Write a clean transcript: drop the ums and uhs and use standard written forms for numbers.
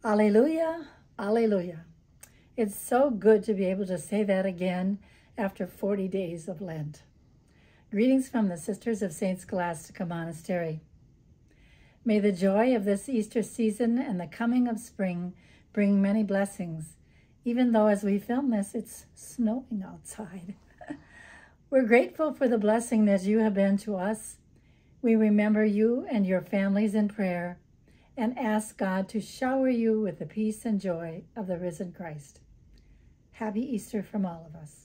Alleluia, Alleluia. It's so good to be able to say that again after 40 days of Lent. Greetings from the Sisters of St. Scholastica Monastery. May the joy of this Easter season and the coming of spring bring many blessings, even though as we film this, it's snowing outside. We're grateful for the blessing that you have been to us. We remember you and your families in prayer and ask God to shower you with the peace and joy of the risen Christ. Happy Easter from all of us.